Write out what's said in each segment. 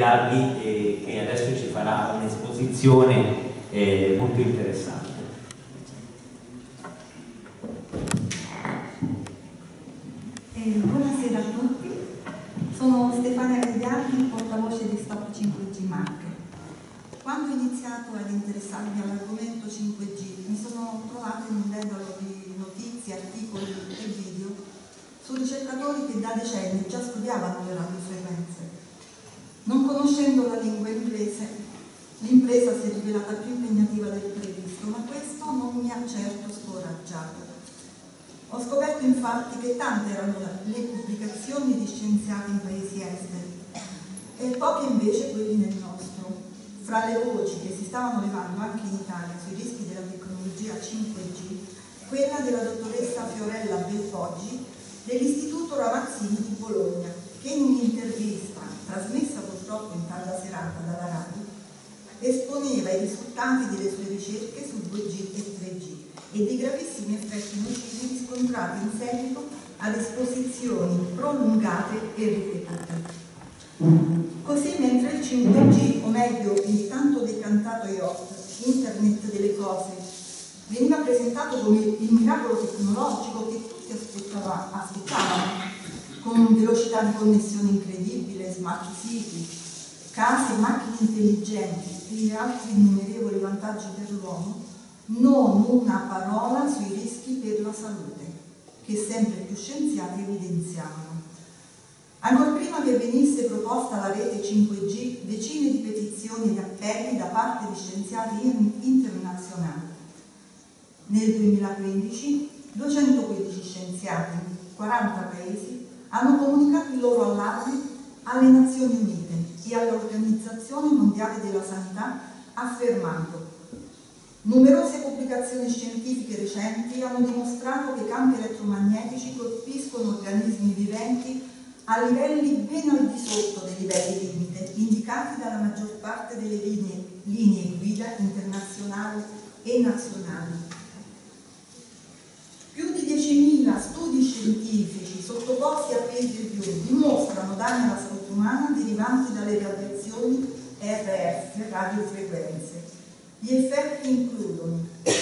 Medialli che adesso ci farà un'esposizione molto interessante. Buonasera a tutti, sono Stefania Medialli, portavoce di Stop 5G Marche. Quando ho iniziato ad interessarmi all'argomento 5G mi sono trovata in un dedalo di notizie, articoli e video su ricercatori che da decenni già studiavano le radiofrequenze. Non conoscendo la lingua inglese, l'impresa si è rivelata più impegnativa del previsto, ma questo non mi ha certo scoraggiato. Ho scoperto infatti che tante erano le pubblicazioni di scienziati in paesi esteri e poche invece quelli nel nostro. Fra le voci che si stavano levando anche in Italia sui rischi della tecnologia 5G, quella della dottoressa Fiorella Belpoggi dell'Istituto Ramazzini di Bologna, che in un'intervista trasmessa purtroppo in tarda serata dalla radio esponeva i risultati delle sue ricerche su 2G e 3G e dei gravissimi effetti nocivi riscontrati in seguito ad esposizioni prolungate e ripetute. Così mentre il 5G, o meglio il tanto decantato IoT, Internet delle cose, veniva presentato come il miracolo tecnologico che tutti aspettavano, con velocità di connessione incredibile, smart city, case e macchine intelligenti e altri innumerevoli vantaggi per l'uomo, non una parola sui rischi per la salute, che sempre più scienziati evidenziavano. Ancora prima che venisse proposta la rete 5G, decine di petizioni ed appelli da parte di scienziati internazionali. Nel 2015 215 scienziati in 40 paesi hanno comunicato il loro allarme alle Nazioni Unite e all'Organizzazione Mondiale della Sanità, affermando: numerose pubblicazioni scientifiche recenti hanno dimostrato che i campi elettromagnetici colpiscono organismi viventi a livelli ben al di sotto dei livelli limite indicati dalla maggior parte delle linee guida internazionali e nazionali. Più di 10.000 studi scientifici sottoposti a peer review dimostrano danni alla salute umana derivanti dalle radiazioni RF, radiofrequenze. Gli effetti includono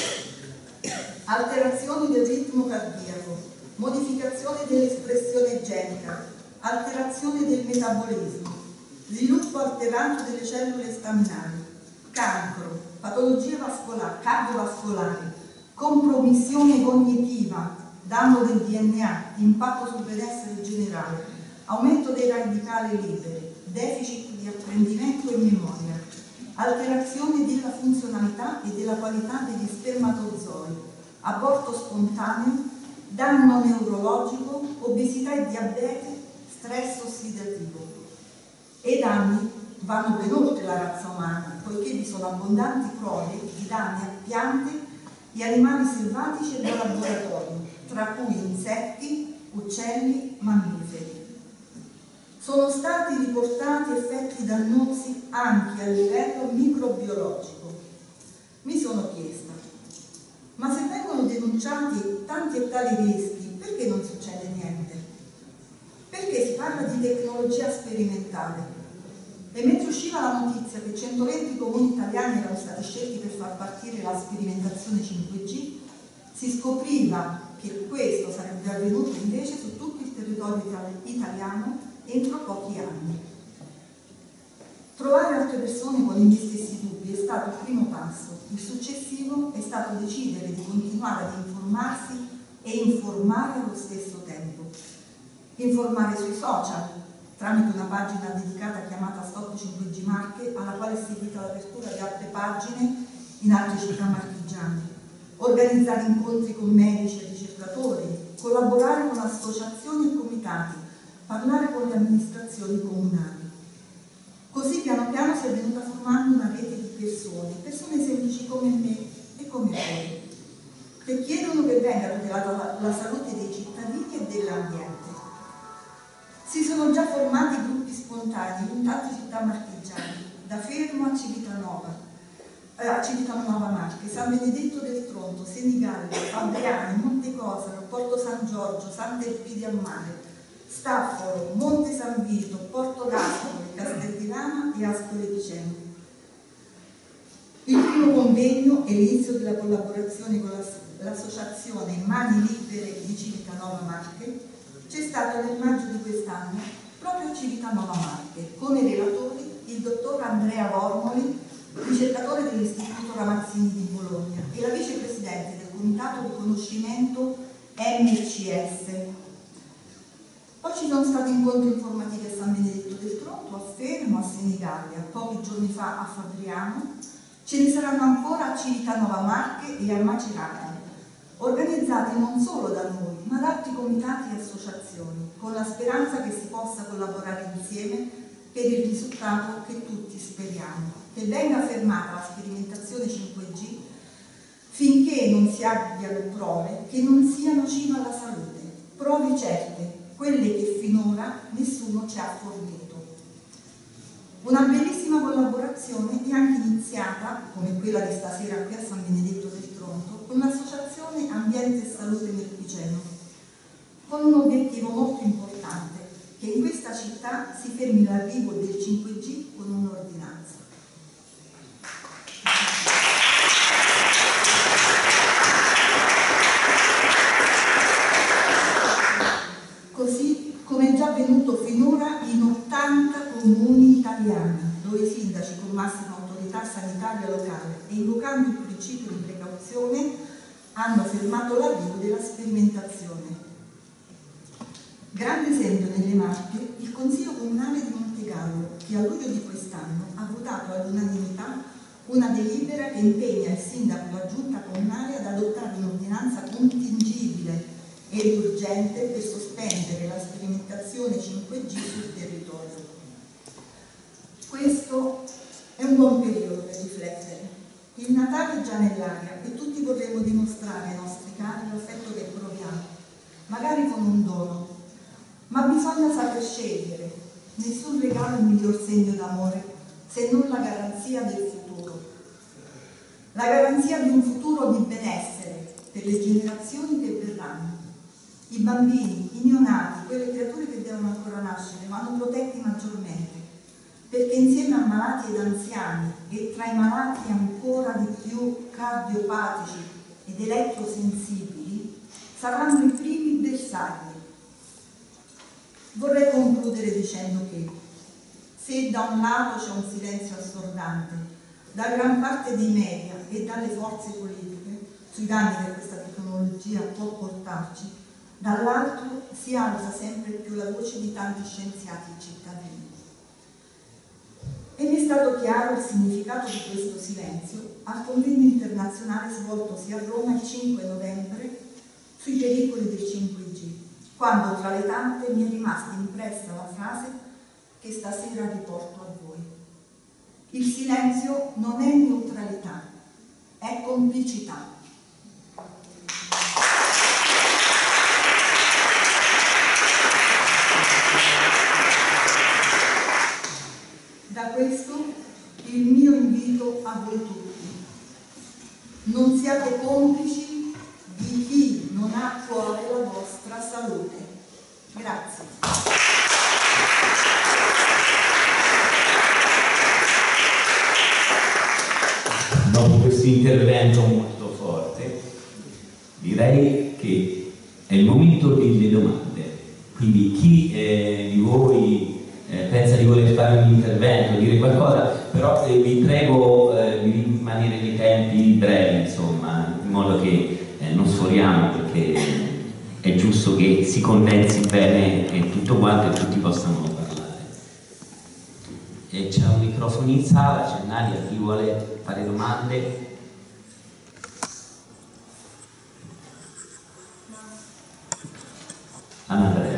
alterazioni del ritmo cardiaco, modificazione dell'espressione genica, alterazione del metabolismo, sviluppo alterato delle cellule staminali, cancro, patologie cardiovascolari, compromissione cognitiva, danno del DNA, impatto sul benessere generale, aumento dei radicali liberi, deficit di apprendimento e memoria, alterazione della funzionalità e della qualità degli spermatozoi, aborto spontaneo, danno neurologico, obesità e diabete, stress ossidativo. E i danni vanno ben oltre la razza umana, poiché vi sono abbondanti prove di danni a piante e animali selvatici e da laboratorio, tra cui insetti, uccelli, mammiferi. Sono stati riportati effetti dannosi anche a livello microbiologico. Mi sono chiesta: ma se vengono denunciati tanti e tali rischi, perché non succede niente? Perché si parla di tecnologia sperimentale? E mentre usciva la notizia che 120 comuni italiani erano stati scelti per far partire la sperimentazione 5G, si scopriva che questo sarebbe avvenuto invece su tutto il territorio italiano entro pochi anni. Trovare altre persone con i miei stessi dubbi è stato il primo passo. Il successivo è stato decidere di continuare ad informarsi e informare allo stesso tempo. Informare sui social, tramite una pagina dedicata chiamata Stop 5G Marche, alla quale è seguita l'apertura di altre pagine in altre città marchigiane. Organizzare incontri con medici e ricercatori, collaborare con associazioni e comitati, parlare con le amministrazioni comunali. Così piano piano si è venuta formando una rete di persone semplici come me e come voi, che chiedono che venga tutelata la salute dei cittadini e dell'ambiente. Si sono già formati gruppi spontanei in tante città marchigiane, da Fermo a Civitanova Marche, San Benedetto del Tronto, Senigallia, Fabriano, Montecosano, Porto San Giorgio, Sant'Elpidio a Mare, Staffolo, Monte San Vito, Porto d'Ascoli, Casteldilana e impegno e l'inizio della collaborazione con l'associazione Mani Libere di Civitanova Marche c'è stato nel maggio di quest'anno proprio a Civitanova Marche, come relatori il dottor Andrea Vormoli, ricercatore dell'Istituto Ramazzini di Bologna, e la vicepresidente del Comitato Riconoscimento MCS. Poi ci sono stati incontri informativi a San Benedetto del Tronto, a Fermo, a Senigallia, pochi giorni fa a Fabriano. Ce ne saranno ancora a Civitanova Marche e a Macerata, organizzati non solo da noi, ma da altri comitati e associazioni, con la speranza che si possa collaborare insieme per il risultato che tutti speriamo, che venga fermata la sperimentazione 5G finché non si abbiano prove che non sia nociva alla salute, prove certe, quelle che finora nessuno ci ha fornito. Una bellissima collaborazione è anche iniziata, come quella di stasera qui a San Benedetto del Tronto, con l'associazione Ambiente e Salute Merpiceno, con un obiettivo molto importante, che in questa città si fermi l'arrivo del 5G con un'ordinanza. Così come è già avvenuto finora in 80 comuni italiani, dove i sindaci con massima autorità sanitaria locale e invocando il principio di precauzione hanno fermato l'avvio della sperimentazione. Grande esempio nelle Marche il Consiglio Comunale di Montegallo, che a luglio di quest'anno ha votato all'unanimità una delibera che impegna il sindaco e la giunta comunale ad adottare un'ordinanza contingibile ed urgente per sospendere la sperimentazione 5G sul territorio. Questo è un buon periodo per riflettere. Il Natale è già nell'aria e tutti vorremmo dimostrare ai nostri cari l'affetto che proviamo, magari con un dono, ma bisogna saper scegliere. Nessun regalo è il miglior segno d'amore se non la garanzia del futuro. La garanzia di un futuro di benessere per le generazioni che verranno. I bambini, i neonati, quelle creature che devono ancora nascere, vanno protetti maggiormente, perché insieme a malati ed anziani, e tra i malati ancora di più cardiopatici ed elettrosensibili, saranno i primi bersagli. Vorrei concludere dicendo che se da un lato c'è un silenzio assordante da gran parte dei media e dalle forze politiche sui danni che questa tecnologia può portarci, dall'altro si alza sempre più la voce di tanti scienziati e cittadini. E mi è stato chiaro il significato di questo silenzio al convegno internazionale svoltosi a Roma il 5 novembre sui pericoli del 5G, quando tra le tante mi è rimasta impressa la frase che stasera riporto a voi. Il silenzio non è neutralità, è complicità. Da questo il mio invito a voi tutti. Non siate complici di chi non ha a cuore la vostra salute. Grazie. Dopo questo intervento molto forte, direi che è il momento delle domande. Quindi chi di voi pensa di voler fare un intervento, dire qualcosa, però vi prego di rimanere nei tempi brevi, insomma, in modo che non sforiamo, perché è giusto che si condensi bene e tutto quanto e tutti possano parlare. C'è un microfono in sala, c'è Nadia, chi vuole fare domande? Andrea.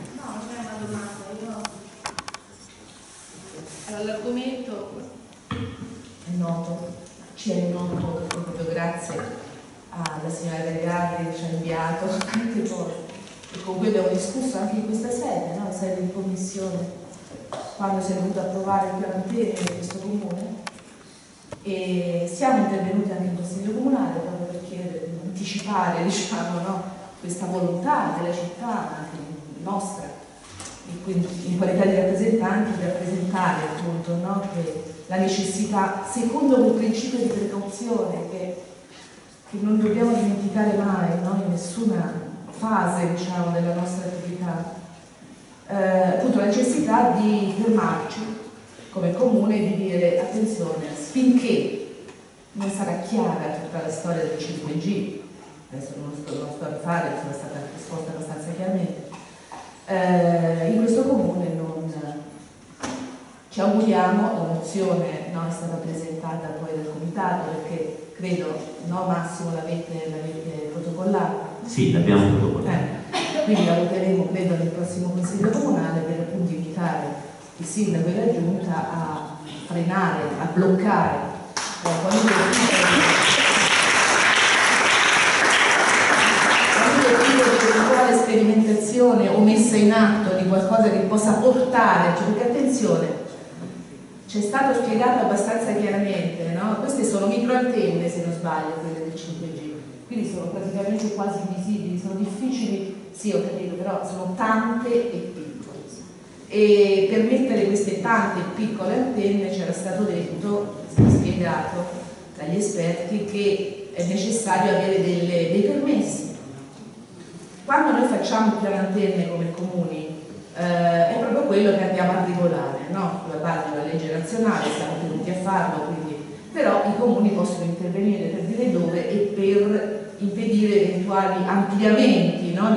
L'argomento è noto, ci è noto proprio grazie alla signora Gagliardi che ci ha inviato tante cose e con cui abbiamo discusso anche in questa sede, no? Sede di commissione, quando si è dovuto approvare il piano antenne di questo comune, e siamo intervenuti anche in Consiglio Comunale proprio per anticipare, diciamo, no? Questa volontà della città, anche nostra, e quindi in qualità di rappresentanti, di rappresentare appunto, no? Che la necessità, secondo quel principio di precauzione che non dobbiamo dimenticare mai, no? In nessuna fase, diciamo, della nostra attività, appunto la necessità di fermarci come comune e di dire attenzione, finché non sarà chiara tutta la storia del 5G, adesso non sto a rifare, sono stata risposta abbastanza chiaramente, in questo comune non ci auguriamo, la mozione è stata presentata poi dal comitato, perché credo, no Massimo, l'avete protocollata? Sì, l'abbiamo protocollato. Quindi la voteremo, credo, nel prossimo Consiglio Comunale per appunto invitare il Sindaco e la Giunta a frenare, a bloccare qualunque tipo di eventuale sperimentazione o messa in atto di qualcosa che possa portare, perché attenzione, c'è stato spiegato abbastanza chiaramente, no? Queste sono microantenne, se non sbaglio, quelle del 5G, quindi sono praticamente quasi invisibili, sono difficili, sì ho capito, però sono tante e piccole. E per mettere queste tante e piccole antenne c'era stato detto, si è spiegato dagli esperti, che è necessario avere dei permessi. Quando noi facciamo più antenne come comuni, è proprio quello che andiamo a regolare, no? Sulla base della legge nazionale siamo tenuti a farlo, quindi, però i comuni possono intervenire per dire dove e per impedire eventuali ampliamenti, no?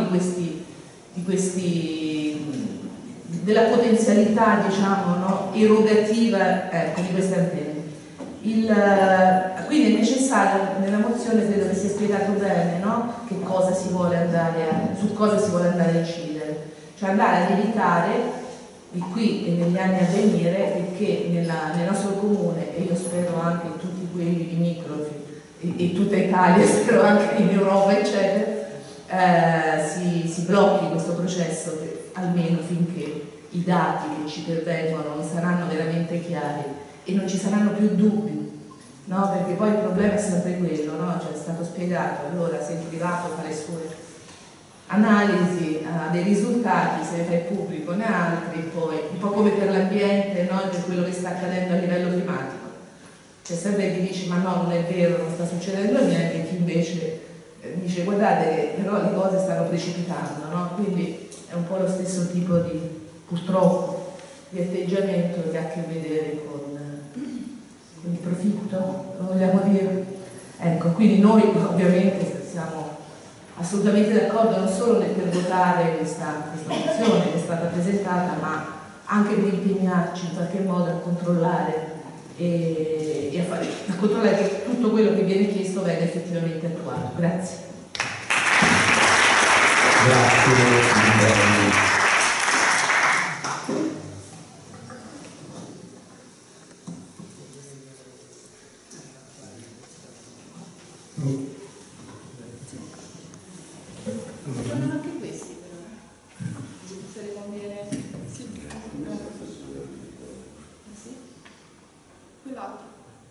della potenzialità, diciamo, no? erogativa, di queste antenne. Quindi è necessario, nella mozione credo che sia spiegato bene, no? Che cosa si vuole su cosa si vuole andare a incidere, cioè andare ad evitare di qui e negli anni a venire che nel nostro comune, e io spero anche in tutti quelli limitrofi e tutta Italia, spero anche in Europa eccetera, si blocchi questo processo, almeno finché i dati che ci pervengono non saranno veramente chiari e non ci saranno più dubbi, no? Perché poi il problema è sempre quello, no? Cioè è stato spiegato, allora se il privato fa le sue analisi, ha dei risultati, se ne fa il pubblico ne ha altri, poi un po' come per l'ambiente, no? Per quello che sta accadendo a livello climatico, c'è sempre chi dice ma no, non è vero, non sta succedendo niente, e chi invece dice guardate che però le cose stanno precipitando, no? Quindi è un po' lo stesso tipo di, purtroppo, di atteggiamento che ha a che vedere con il profitto, lo vogliamo dire? Ecco, quindi noi ovviamente siamo assolutamente d'accordo non solo per votare questa mozione che è stata presentata, ma anche per impegnarci in qualche modo a controllare a controllare che tutto quello che viene chiesto venga effettivamente attuato. Grazie. Grazie. Sono anche questi però. Se le conviene. Sì. Sì. Quell'altro.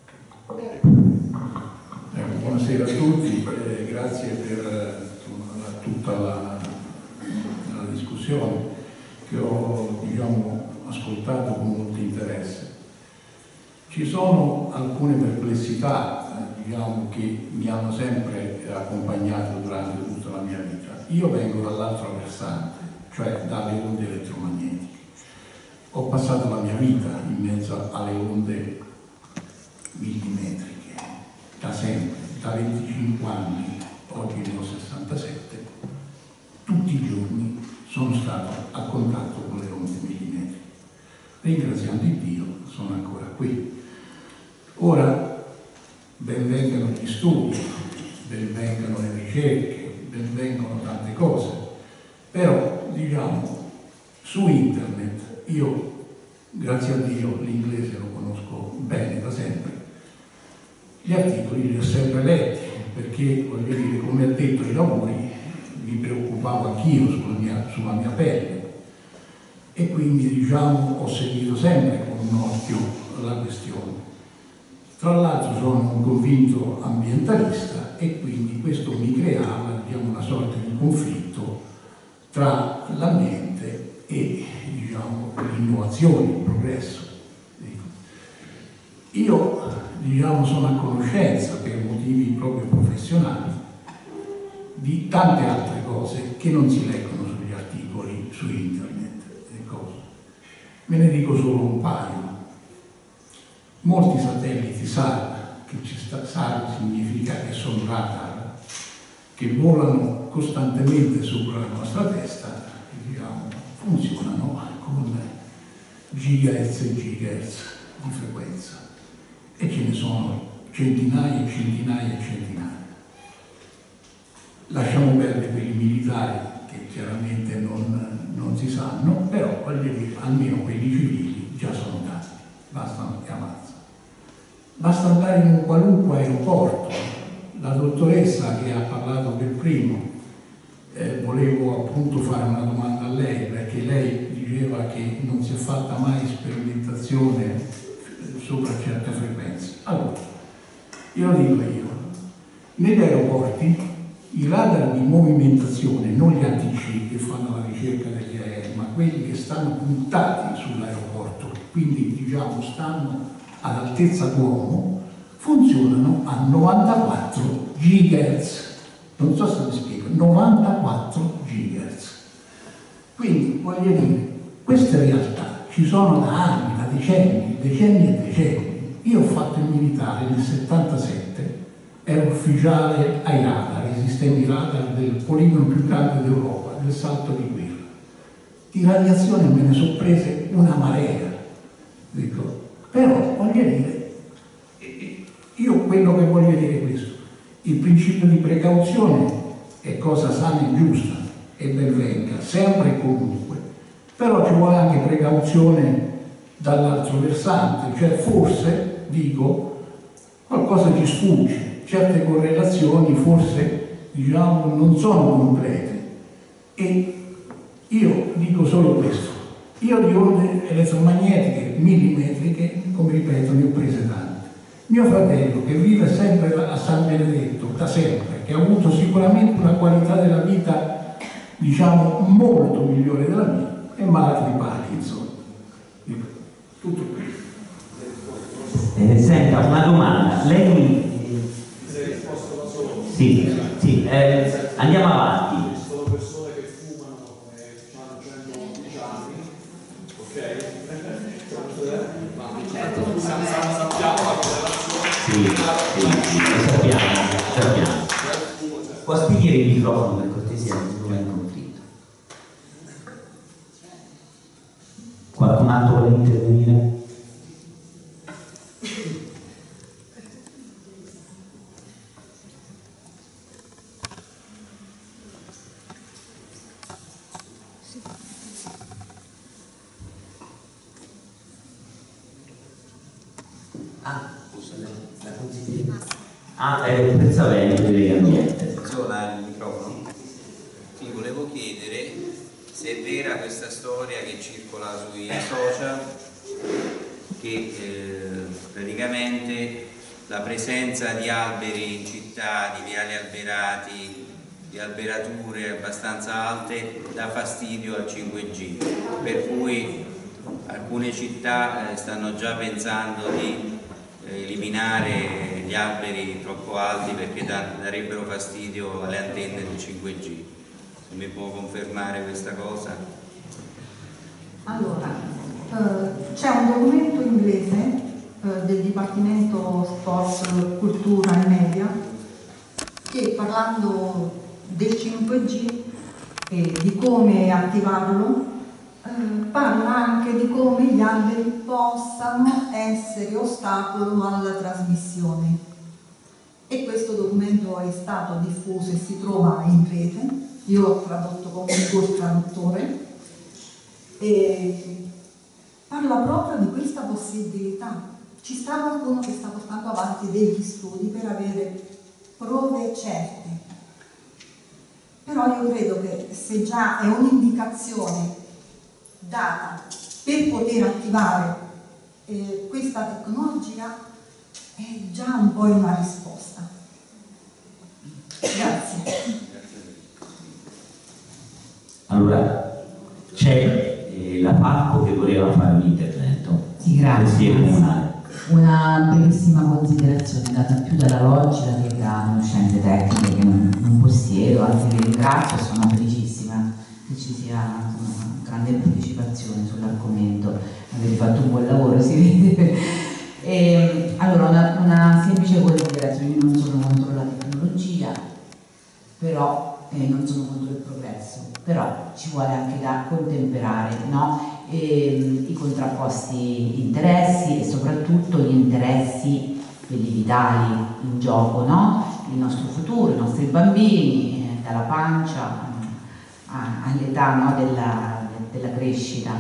Buonasera a tutti, grazie per tutta la discussione che ho ascoltato con molto interesse. Ci sono alcune perplessità che mi hanno sempre accompagnato durante tutta la mia vita. Io vengo dall'altro versante, cioè dalle onde elettromagnetiche. Ho passato la mia vita in mezzo alle onde millimetriche, da sempre, da 25 anni, oggi ne ho 67, tutti i giorni sono stato a contatto con le onde millimetriche. Ringraziando Dio sono ancora qui. Ora ben vengano gli studi, ben vengano le ricerche, ben vengano tante cose, però su internet io, grazie a Dio, l'inglese lo conosco bene da sempre, gli articoli li ho sempre letti, perché voglio dire, come ha detto ai lavori, mi preoccupavo anch'io sulla mia pelle e quindi ho seguito sempre con un occhio la questione. Tra l'altro sono un convinto ambientalista e quindi questo mi creava una sorta di conflitto tra l'ambiente e l'innovazione, il progresso. Io, diciamo, sono a conoscenza, per motivi proprio professionali, di tante altre cose che non si leggono sugli articoli su internet. Me ne dico solo un paio. Molti satelliti SAR, che SAR significa che sono radar, che volano costantemente sopra la nostra testa, diciamo, funzionano con gigahertz e gigahertz di frequenza, e ce ne sono centinaia e centinaia e centinaia. Lasciamo perdere quelli militari, che chiaramente non si sanno, però voglio dire, almeno quelli civili già sono tanti, bastano che avanzano. Basta andare in un qualunque aeroporto. La dottoressa che ha parlato per primo, volevo appunto fare una domanda a lei, perché lei diceva che non si è fatta mai sperimentazione sopra certe frequenze. Allora, io lo dico io, negli aeroporti i radar di movimentazione, non gli ATC che fanno la ricerca degli aerei, ma quelli che stanno puntati sull'aeroporto, quindi diciamo stanno ad altezza d'uomo, funzionano a 94 GHz. Non so se mi spiego, 94 GHz. Quindi voglio dire, queste realtà ci sono da anni, da decenni e decenni. Io ho fatto il militare nel 77, ero ufficiale ai radar, ai sistemi radar del poligono più grande d'Europa, del Salto di Guerra. Di radiazione me ne sono prese una marea, dico. Però voglio dire, io quello che voglio dire è questo: il principio di precauzione è cosa sana e giusta e ben venga, sempre e comunque, però ci vuole anche precauzione dall'altro versante, cioè forse, dico, qualcosa ci sfugge, certe correlazioni forse, diciamo, non sono complete. E io dico solo questo: io di onde elettromagnetiche millimetriche, come ripeto, ne ho prese tante. Mio fratello, che vive sempre a San Benedetto, da sempre, che ha avuto sicuramente una qualità della vita, diciamo, molto migliore della mia, è malato di Parkinson. Tutto questo. Senta, una domanda. Lei... Sì, sì, andiamo avanti. Sono persone che fumano come hanno 111 anni, ok? Sappiamo la correlazione. Sì, lo sappiamo. Può spegnere il microfono per cortesia, non è conflitto. Qualcun altro vuole intervenire? Pensavo di ambiente. Funziona il microfono? Sì, volevo chiedere se è vera questa storia che circola sui social, che praticamente la presenza di alberi in città, di viali alberati, di alberature abbastanza alte dà fastidio al 5G, per cui alcune città stanno già pensando di eliminare gli alberi troppo alti perché darebbero fastidio alle antenne del 5G. Se mi può confermare questa cosa? Allora, c'è un documento inglese del Dipartimento Sport, Cultura e Media che, parlando del 5G e di come attivarlo, parla anche di come gli alberi possano essere ostacolo alla trasmissione, e questo documento è stato diffuso e si trova in rete. Io ho tradotto come un traduttore e parla proprio di questa possibilità. Ci sta qualcuno che sta portando avanti degli studi per avere prove certe, però io credo che se già è un'indicazione data per poter attivare questa tecnologia, è già un po' una risposta. Grazie. Allora, c'è la Falco che voleva fare un intervento. Sì, grazie. Consigliere comunale. Una brevissima considerazione data più dalla logica che da conoscenze tecniche che non possiedo, anzi vi ringrazio, sono felicissima che ci sia una grande partecipazione sull'argomento, avete fatto un buon lavoro, si vede. Allora, una semplice considerazione: io non sono contro la tecnologia, però non sono contro il progresso, però ci vuole anche da contemperare, no? I contrapposti interessi e soprattutto gli interessi, quelli vitali in gioco, no? Il nostro futuro, i nostri bambini, dalla pancia all'età, no? della crescita.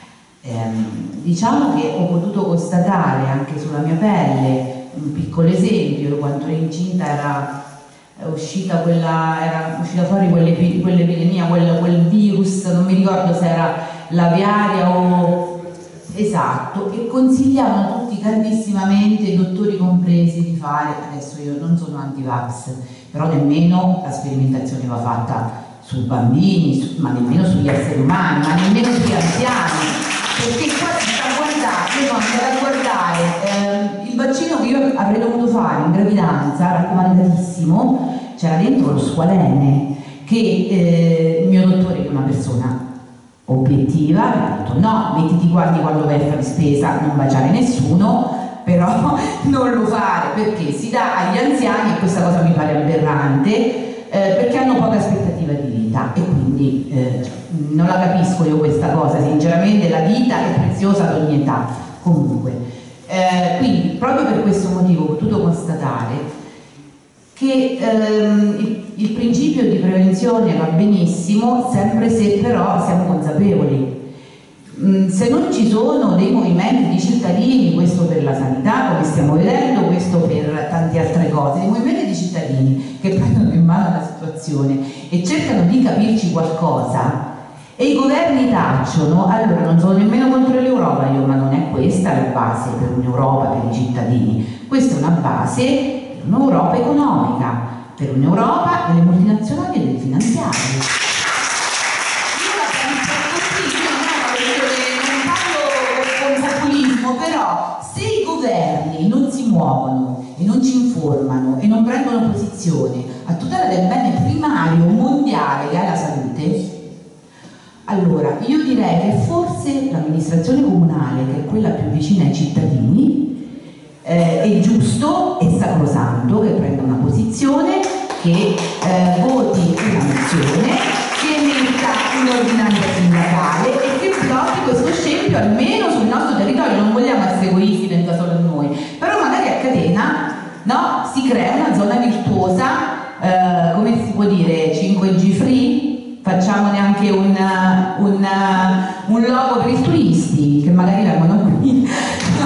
Diciamo che ho potuto constatare anche sulla mia pelle un piccolo esempio: quando ero incinta era uscita fuori quell'epidemia, quel virus, non mi ricordo se era l'aviaria o... esatto, e consigliavano tutti caldissimamente, i dottori compresi, di fare, adesso io non sono anti-vax, però nemmeno la sperimentazione va fatta su bambini, ma nemmeno sugli esseri umani, ma nemmeno sugli anziani, perché qua si sta a guardare il vaccino che io avrei dovuto fare in gravidanza, raccomandatissimo, c'era dentro lo squalene, che il mio dottore, che è una persona obiettiva, mi ha detto: no, mettiti guardi quando vai a fare spesa, non baciare nessuno, però non lo fare, perché si dà agli anziani, e questa cosa mi pare aberrante, perché hanno poca aspettativa di vita, e quindi non la capisco io questa cosa, sinceramente. La vita è preziosa ad ogni età. Comunque, quindi proprio per questo motivo ho potuto constatare che il principio di prevenzione va benissimo, sempre se però siamo consapevoli. Se non ci sono dei movimenti di cittadini, questo per la sanità, come stiamo vedendo, questo per tante altre cose, dei movimenti di cittadini che prendono in mano la situazione e cercano di capirci qualcosa, e i governi tacciono, allora non sono nemmeno contro l'Europa io, ma non è questa la base per un'Europa, per i cittadini. Questa è una base per un'Europa economica, per un'Europa delle multinazionali e delle finanziarie. Io la penso così, non parlo con populismo, però se i governi non si muovono e non ci informano e non prendono posizione a tutela del bene primario mondiale che è la salute, allora io direi che forse l'amministrazione comunale, che è quella più vicina ai cittadini, è giusto e sacrosanto che prenda una posizione, che voti una mozione, che emetta un'ordinanza sindacale e che blocchi questo scempio almeno sul nostro territorio. Non vogliamo essere egoisti, pensa solo a noi, però magari a catena, no, si crea una zona virtuosa, come si può dire, 5G free. Facciamone anche un logo per i turisti che magari vengono qui. No.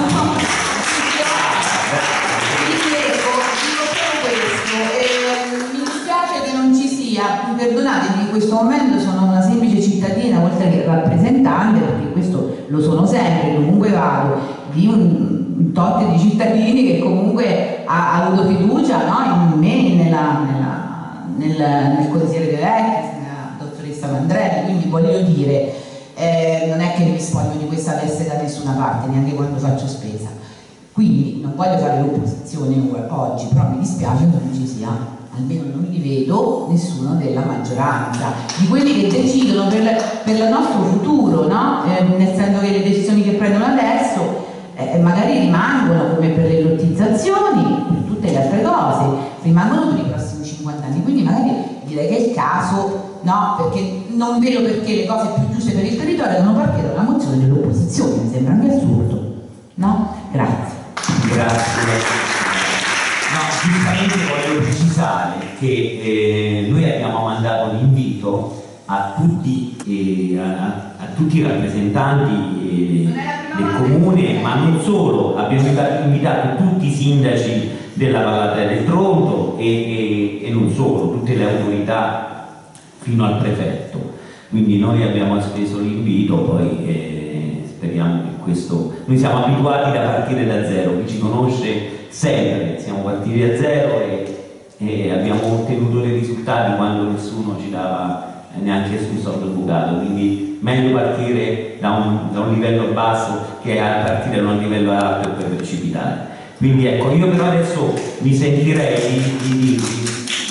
Dico solo questo. Mi dispiace che non ci sia, perdonatemi, in questo momento sono una semplice cittadina oltre che rappresentante, perché questo lo sono sempre, comunque vado, di un tot di cittadini che comunque ha avuto fiducia, no, in me, nel consigliere De Vecchis, Mandrelli, quindi voglio dire, non è che mi spoglio di questa veste da nessuna parte, neanche quando faccio spesa, quindi non voglio fare l'opposizione oggi, però mi dispiace che non ci sia, almeno non li vedo, nessuno della maggioranza, di quelli che decidono per il nostro futuro, no? Nel senso che le decisioni che prendono adesso magari rimangono, come per le lottizzazioni, per tutte le altre cose, rimangono per i prossimi 50 anni, quindi magari direi che è il caso. No, perché non vedo perché le cose più giuste per il territorio devono partire dalla mozione dell'opposizione, mi sembra anche assurdo, no? Grazie. Grazie. No, giustamente voglio precisare che noi abbiamo mandato l'invito a tutti i rappresentanti del comune, ma non solo, abbiamo invitato tutti i sindaci della Vallata del Tronto e non solo, tutte le autorità fino al prefetto, quindi noi abbiamo speso l'invito, poi speriamo che questo... Noi siamo abituati da partire da zero, chi ci conosce sempre, siamo partiti da zero e abbiamo ottenuto dei risultati quando nessuno ci dava neanche sul sottobucato, quindi meglio partire da un livello basso che partire da un livello alto e poi precipitare. Quindi ecco, io però adesso mi sentirei di dirvi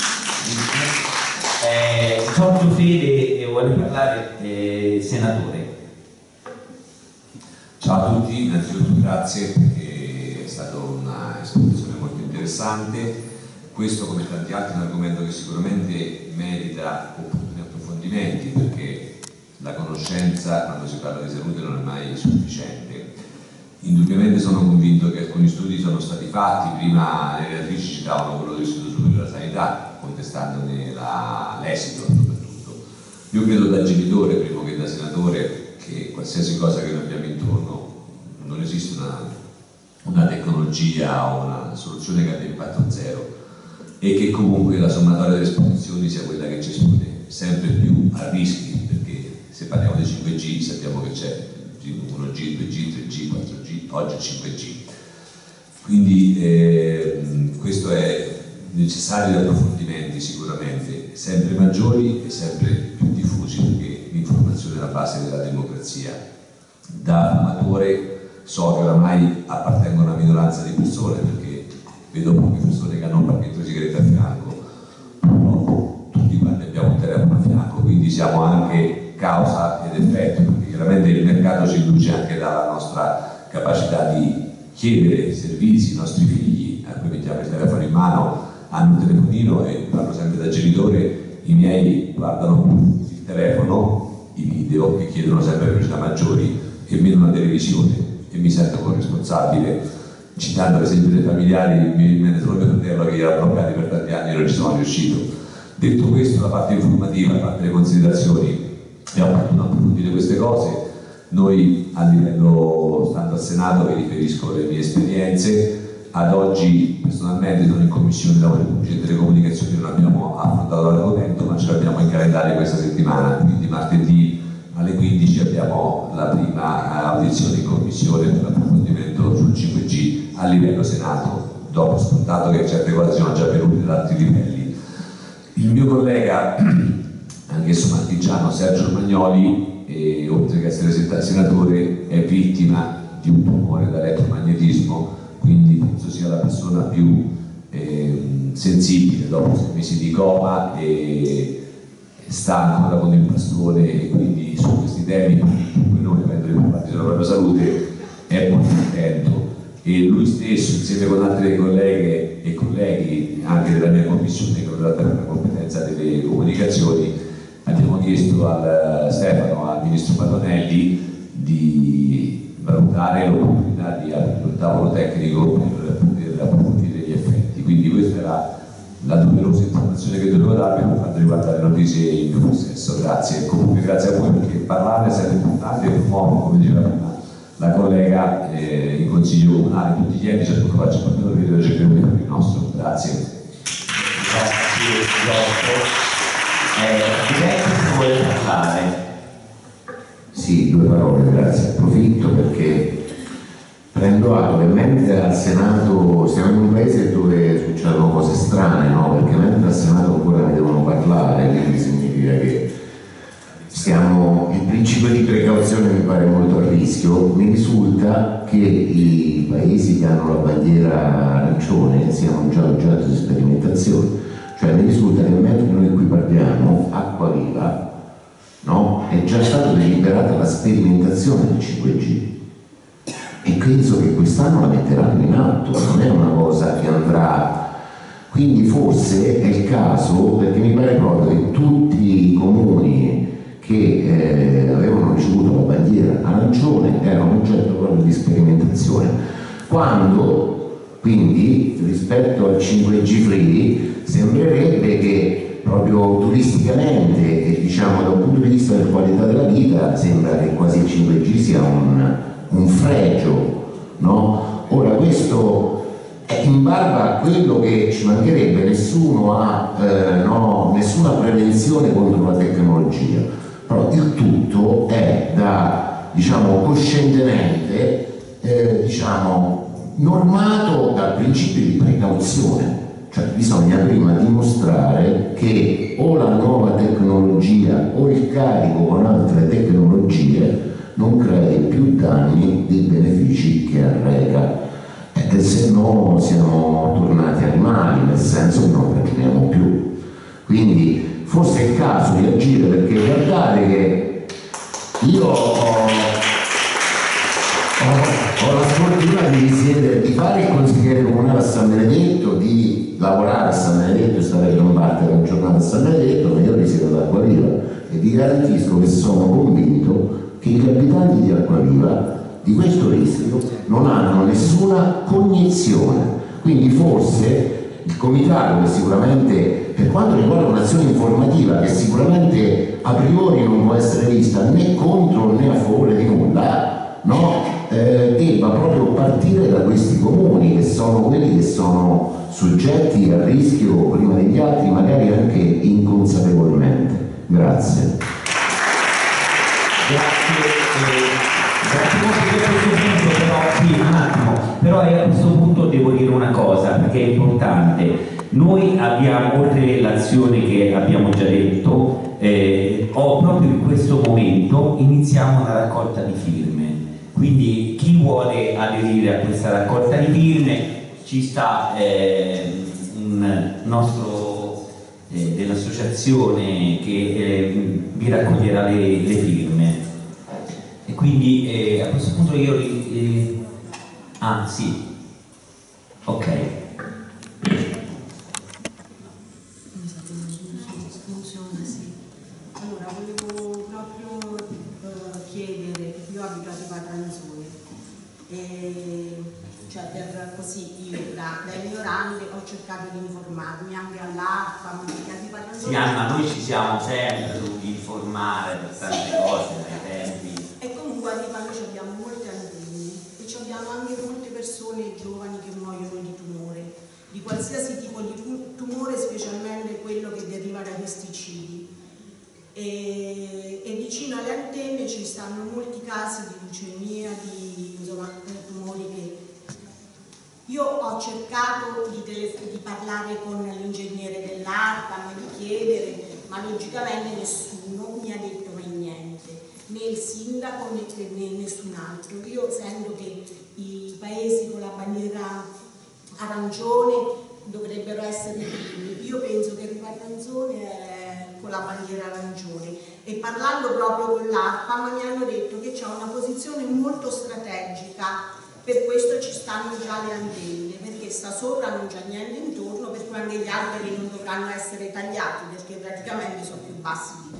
Giorgio Fede vuole parlare, senatore. Ciao a tutti, innanzitutto grazie perché è stata una esposizione molto interessante. Questo, come tanti altri, è un argomento che sicuramente merita opportuni approfondimenti, perché la conoscenza quando si parla di salute non è mai sufficiente. Indubbiamente sono convinto che alcuni studi sono stati fatti, prima le relatrici citavano quello dell'Istituto Superiore della Sanità, contestandone l'esito soprattutto. Io credo da genitore, prima che da senatore, che qualsiasi cosa che noi abbiamo intorno non esiste una tecnologia o una soluzione che abbia impatto zero, e che comunque la sommatoria delle esposizioni sia quella che ci espone sempre più a rischi, perché se parliamo di 5G sappiamo che c'è 1G, 2G, 3G, 4G, oggi 5G. Quindi questo è necessario di approfondimenti sicuramente sempre maggiori e sempre più diffusi, perché l'informazione è la base della democrazia. Da fumatore so che oramai appartengo a una minoranza di persone, perché vedo poche persone che hanno un pacchetto di sigarette a fianco, però tutti quanti abbiamo un telefono a fianco, quindi siamo anche causa ed effetto, perché chiaramente il mercato si induce anche dalla nostra capacità di chiedere servizi. I nostri figli, a cui mettiamo il telefono in mano, hanno un telefonino, e parlo sempre da genitore, i miei guardano il telefono, i video, che chiedono sempre velocità maggiori e meno la televisione, e mi sento corresponsabile. Citando l'esempio dei familiari, mi viene solo mio fratello che era bloccato per tanti anni e non ci sono riuscito. Detto questo, la parte informativa, la parte delle considerazioni, è opportuno approfondire queste cose. Noi a livello, stando al Senato, vi riferisco le mie esperienze. Ad oggi personalmente sono in Commissione Lavori Pubblici e Telecomunicazioni, non abbiamo affrontato l'argomento, ma ce l'abbiamo in calendario questa settimana, quindi martedì alle 15 abbiamo la prima audizione in Commissione per l'approfondimento sul 5G a livello Senato, dopo scontato che certe cose sono già avvenute ad altri livelli. Il mio collega, anch'esso marchigiano, Sergio Romagnoli, oltre che essere senatore, è vittima di un tumore da elettromagnetismo, quindi penso sia la persona più sensibile dopo 6 mesi di coma, e sta ancora con il bastone, e quindi su questi temi noi, avendo preoccupati della propria salute, è molto attento. E lui stesso, insieme con altre colleghe e colleghi anche della mia commissione, che ho dato la competenza delle comunicazioni, abbiamo chiesto al Stefano, al ministro Pannonelli, di valutare l'opportunità di aprire un tavolo tecnico per poter approfondire gli effetti. Quindi questa era la doverosa informazione che dovevo darvi per quanto riguarda le notizie in mio possesso. Grazie. Comunque grazie a voi, perché parlarne è sempre importante, e promuovo, come diceva prima la collega, in consiglio comunale, tutti gli enti, ciascuno faccia parte del video, cercheremo di fare il nostro. Grazie. Grazie Giorgio. Diretto, vuole parlare? Sì, 2 parole, grazie. Approfitto perché prendo atto che mentre al Senato siamo in un paese dove succedono cose strane, no? Perché mentre al Senato ancora ne devono parlare, quindi significa che il principio di precauzione mi pare molto a rischio. Mi risulta che i paesi che hanno la bandiera arancione siano già oggetto di sperimentazione, cioè mi risulta che mentre noi qui parliamo, Acquaviva, no? È già stata deliberata la sperimentazione del 5G, e penso che quest'anno la metteranno in atto, non è una cosa che andrà. Quindi forse è il caso, perché mi pare proprio che tutti i comuni che avevano ricevuto la bandiera arancione erano oggetto proprio di sperimentazione, quando quindi rispetto al 5G free sembrerebbe che proprio turisticamente e diciamo da un punto di vista della qualità della vita sembra che quasi il 5G sia un fregio, no? Ora questo è in barba a quello che ci mancherebbe, nessuno ha nessuna prevenzione contro la tecnologia, però il tutto è da, diciamo, coscientemente normato dal principio di precauzione, cioè bisogna prima dimostrare che o la nuova tecnologia o il carico con altre tecnologie non crei più danni dei benefici che arreca, e se no siamo tornati animali, nel senso che non ragioniamo più. Quindi forse è il caso di agire, perché guardate che io ho la sfortuna di fare il consigliere comunale a San Benedetto, di lavorare a San Benedetto e stare gran parte della giornata a San Benedetto, ma io risiedo ad Acquaviva e vi garantisco che sono convinto che gli abitanti di Acquaviva di questo rischio non hanno nessuna cognizione. Quindi forse il comitato, che sicuramente per quanto riguarda un'azione informativa che sicuramente a priori non può essere vista né contro né a favore di nulla, no? Debba proprio partire da questi comuni, che sono quelli che sono soggetti al rischio prima degli altri, magari anche inconsapevolmente. Grazie. Però a questo punto devo dire una cosa, perché è importante. Noi abbiamo, oltre l'azione che abbiamo già detto, proprio in questo momento iniziamo una raccolta di firme. Quindi chi vuole aderire a questa raccolta di firme, ci sta un nostro dell'associazione che vi raccoglierà le firme. E quindi a questo punto io sì, ok. Allora, volevo proprio chiedere, perché io abito a Ripatranzone, cioè per così io dai miei ho cercato di informarmi anche all'ARPA, perché a Ripatranzone... Sì, Anna, noi ci siamo sempre dovuti informare per tante cose dai tempi. E comunque a Ripatranzone noi abbiamo molte antenne e abbiamo anche molte persone giovani che muoiono di tumore, di qualsiasi tipo di tumore, specialmente quello che deriva dai pesticidi. E vicino alle antenne ci stanno molti casi di leucemia, di tumori che... Io ho cercato di parlare con l'ingegnere dell'ARPA, di chiedere, ma logicamente nessuno mi ha detto mai niente, né il sindaco né nessun altro. Io sento che i paesi con la bandiera arancione dovrebbero essere i primi. Io penso che Ripatranzone è con la bandiera arancione, e parlando proprio con l'ARPA mi hanno detto che c'è una posizione molto strategica, per questo ci stanno già le antenne, perché sta sopra non c'è niente intorno, per cui anche gli alberi non dovranno essere tagliati, perché praticamente sono più bassi di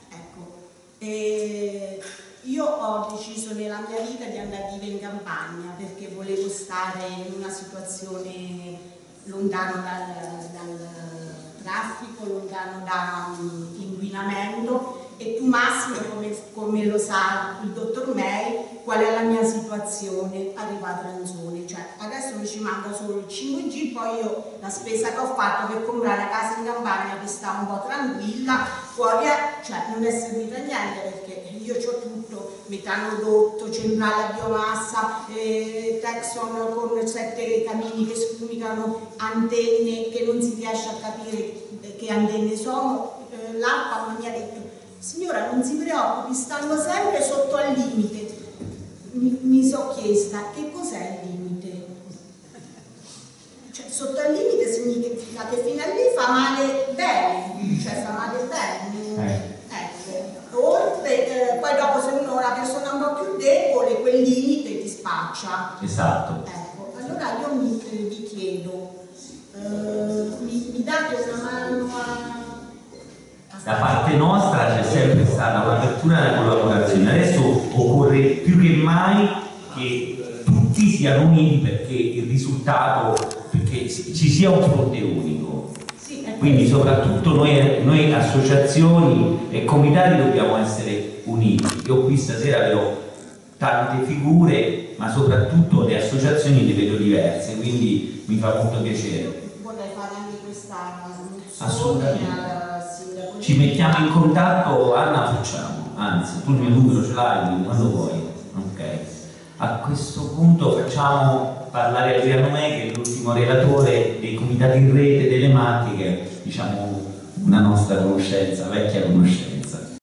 io ho deciso nella mia vita di andare a vivere in campagna, perché volevo stare in una situazione lontano dal traffico, lontano dall'inquinamento, e tu Massimo, come lo sa il dottor May, qual è la mia situazione a Ripatranzone. Cioè, adesso mi ci manca solo il 5G, poi io la spesa che ho fatto per comprare una casa in campagna per stare un po' tranquilla, fuori, cioè non è servita a niente, perché io ho tutto, metanodotto, centrale a biomassa, Texon con 7 camini che sfumicano, antenne che non si riesce a capire che antenne sono. L'ARPA mi ha detto: signora, non si preoccupi, stanno sempre sotto al limite. Mi sono chiesta, che cos'è il limite? Cioè, sotto al limite significa che fino a lì fa male bene, cioè fa male bene. Ecco. Oltre, poi dopo se uno è una persona un po' più debole, quel limite ti spaccia. Esatto. Ecco, allora io vi chiedo, mi date una mano a... Da parte nostra c'è sempre stata un'apertura alla collaborazione. Adesso occorre più che mai che tutti siano uniti, perché il risultato, perché ci sia un fronte unico. Quindi soprattutto noi associazioni e comitati dobbiamo essere uniti. Io qui stasera vedo tante figure, ma soprattutto le associazioni le vedo diverse, quindi mi fa molto piacere. Vorrei fare anche questa mozione. Assolutamente. Ci mettiamo in contatto, Anna, facciamo, anzi tu il mio numero ce l'hai, quando vuoi. Ok. A questo punto facciamo parlare Adriano Me, che è l'ultimo relatore dei comitati in rete telematiche, diciamo una nostra conoscenza, vecchia conoscenza.